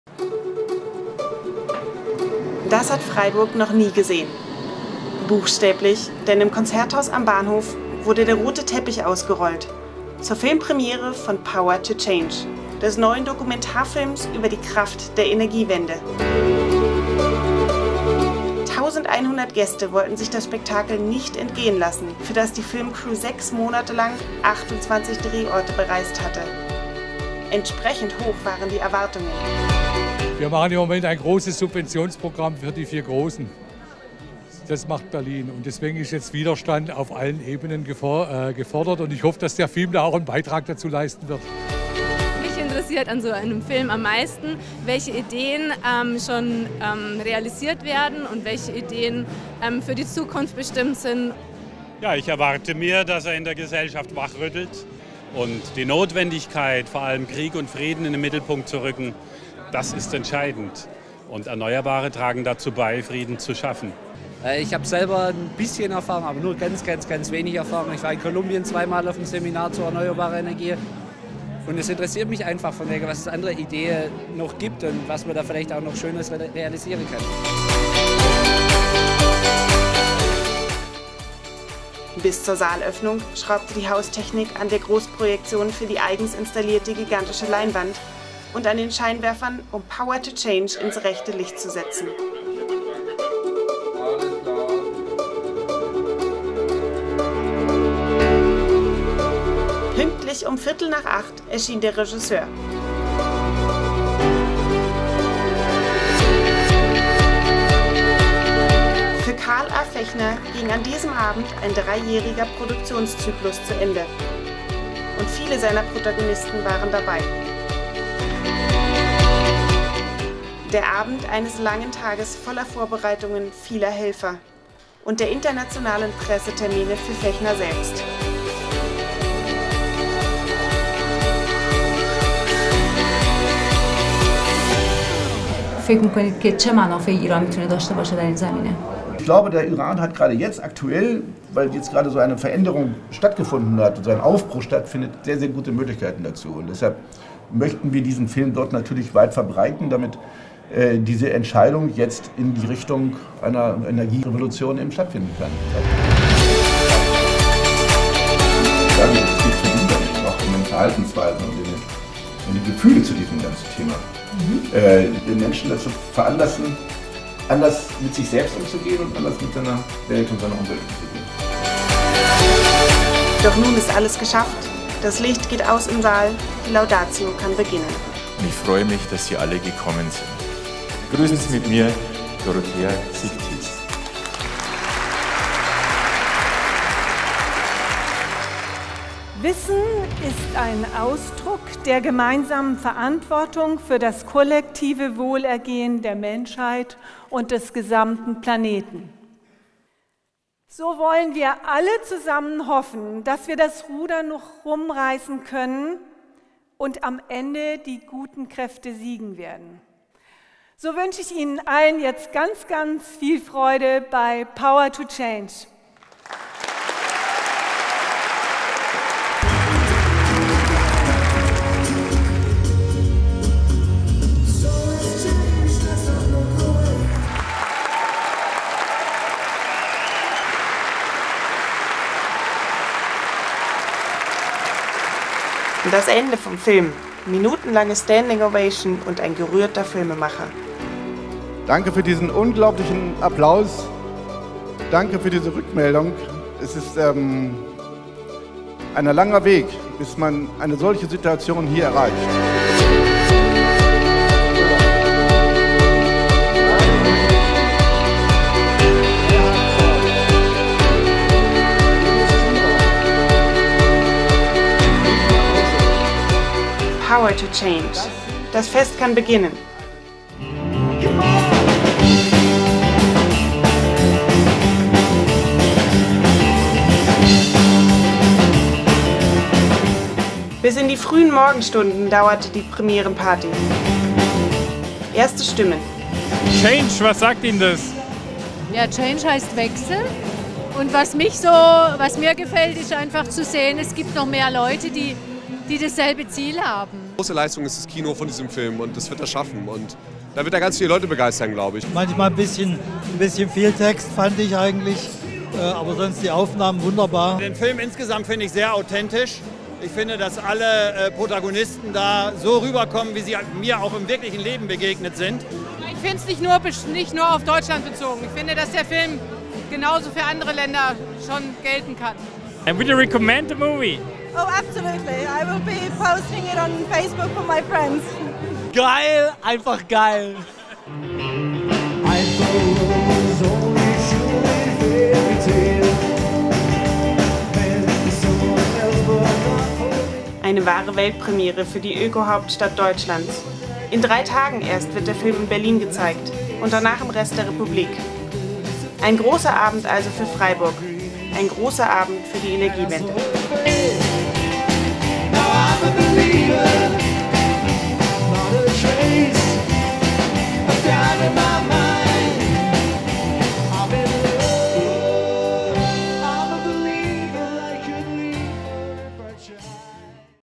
Das hat Freiburg noch nie gesehen. Buchstäblich, denn im Konzerthaus am Bahnhof wurde der rote Teppich ausgerollt. Zur Filmpremiere von Power to Change, des neuen Dokumentarfilms über die Kraft der Energiewende. 1100 Gäste wollten sich das Spektakel nicht entgehen lassen, für das die Filmcrew 6 Monate lang 28 Drehorte bereist hatte. Entsprechend hoch waren die Erwartungen. Wir machen im Moment ein großes Subventionsprogramm für die 4 Großen. Das macht Berlin und deswegen ist jetzt Widerstand auf allen Ebenen gefordert und ich hoffe, dass der Film da auch einen Beitrag dazu leisten wird. Mich interessiert an so einem Film am meisten, welche Ideen schon realisiert werden und welche Ideen für die Zukunft bestimmt sind. Ja, ich erwarte mir, dass er in der Gesellschaft wachrüttelt und die Notwendigkeit, vor allem Krieg und Frieden in den Mittelpunkt zu rücken, das ist entscheidend. Und Erneuerbare tragen dazu bei, Frieden zu schaffen. Ich habe selber ein bisschen Erfahrung, aber nur ganz wenig Erfahrung. Ich war in Kolumbien zweimal auf einem Seminar zur erneuerbaren Energie. Und es interessiert mich einfach, von wegen, was es andere Ideen noch gibt und was man da vielleicht auch noch Schönes realisieren kann. Bis zur Saalöffnung schraubte die Haustechnik an der Großprojektion für die eigens installierte gigantische Leinwand und an den Scheinwerfern, um Power to Change ins rechte Licht zu setzen. Pünktlich um 7:45 erschien der Regisseur. Für Karl A. Fechner ging an diesem Abend ein 3-jähriger Produktionszyklus zu Ende. Und viele seiner Protagonisten waren dabei. Der Abend eines langen Tages voller Vorbereitungen vieler Helfer und der internationalen Pressetermine für Fechner selbst. Ich glaube, der Iran hat gerade jetzt aktuell, weil jetzt gerade so eine Veränderung stattgefunden hat und so ein Aufbruch stattfindet, sehr, sehr gute Möglichkeiten dazu. Und deshalb möchten wir diesen Film dort natürlich weit verbreiten, damit diese Entscheidung jetzt in die Richtung einer Energierevolution eben stattfinden kann. Es geht für ihn dann auch in den Verhaltensweisen und in die Gefühle zu diesem ganzen Thema. Den Menschen dazu veranlassen, anders mit sich selbst umzugehen und anders mit seiner Welt und seiner Umwelt umzugehen. Doch nun ist alles geschafft. Das Licht geht aus im Saal, die Laudatio kann beginnen. Und ich freue mich, dass Sie alle gekommen sind. Grüßen Sie mit mir, Dorothea Sigtis. Wissen ist ein Ausdruck der gemeinsamen Verantwortung für das kollektive Wohlergehen der Menschheit und des gesamten Planeten. So wollen wir alle zusammen hoffen, dass wir das Ruder noch rumreißen können und am Ende die guten Kräfte siegen werden. So wünsche ich Ihnen allen jetzt ganz viel Freude bei Power to Change. Das Ende vom Film. Minutenlange Standing Ovation und ein gerührter Filmemacher. Danke für diesen unglaublichen Applaus. Danke für diese Rückmeldung. Es ist ein langer Weg, bis man eine solche Situation hier erreicht. Power to Change. Das Fest kann beginnen. Bis in die frühen Morgenstunden dauerte die Premierenparty. Erste Stimmen. Change, was sagt Ihnen das? Ja, Change heißt Wechsel. Und was mir gefällt, ist einfach zu sehen, es gibt noch mehr Leute, die die dasselbe Ziel haben. Große Leistung ist das Kino von diesem Film und das wird er schaffen. Und da wird er ganz viele Leute begeistern, glaube ich. Manchmal ein bisschen viel Text fand ich eigentlich, aber sonst die Aufnahmen wunderbar. Den Film insgesamt finde ich sehr authentisch. Ich finde, dass alle Protagonisten da so rüberkommen, wie sie mir auch im wirklichen Leben begegnet sind. Ich finde es nicht nur auf Deutschland bezogen. Ich finde, dass der Film genauso für andere Länder schon gelten kann. And would you recommend the movie? Oh, absolutely. I will be posting it on Facebook for my friends. Geil, einfach geil. Eine wahre Weltpremiere für die Öko-Hauptstadt Deutschlands. In 3 Tagen erst wird der Film in Berlin gezeigt und danach im Rest der Republik. Ein großer Abend also für Freiburg. Ein großer Abend für die Energiewende.